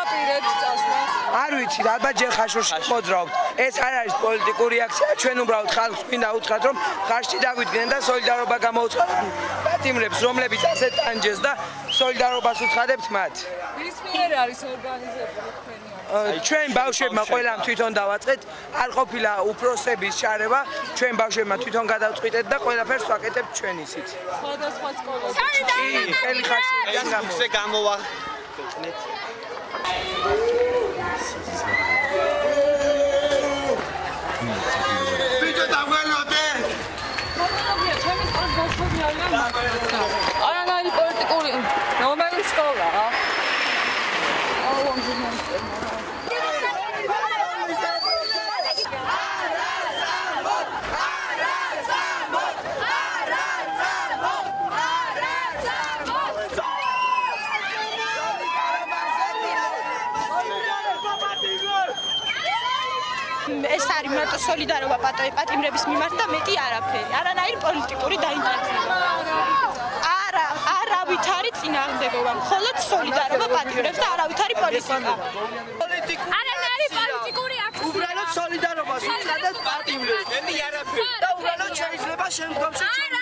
დაპირებთ წასვლას? არ ვიცი, ალბათ ჯერ ხაშურში მოძრაობთ. ეს არ არის პოლიტიკური აქცია, ჩვენ უბრალოდ ხალხს გვინდა უთხრათ, რომ ხარჯი დაგვიდგნენ და სოლიდარობა გამოვუცხადოთ პატიმრებს, რომლებიც ასეთ ტანჯეს და სოლიდარობას უცხადებთ მათ. ვის მიერ არის ორგანიზებული თქვენი? ჩვენ ბავშვებმა ყველამ თვითონ დავაწყეთ, არ ყოფილა უფროსების ჩარევა, ჩვენ ბავშვებმა თვითონ გადავწყვიტეთ და ყველაფერს ვაკეთებთ ჩვენ ისიც. სხვადასხვა სკოლაში. კი, ხელი ხაშურიდან გამოვაყენეთ. ვიდეო დავგელოდე. მოგვიყვია, ჩემი სკოლის ბავშვები არიან. არანაირი პოლიტიკური. რომელი სკოლაა? ეს არის მარტო სოლიდარობა პატიმრების მიმართ და მეტი არაფერი. არანაირი პოლიტიკური დაინტერესება. არავით არის წინააღმდეგობა, მხოლოდ სოლიდარობა პატიმრებს და არავით არის პოლიტიკა. არანაირი პოლიტიკური აქცია. უბრალოდ სოლიდარობას უცხადეთ პატიმრებს. მე არაფერი. და უბრალოდ შეიძლება შემდგომში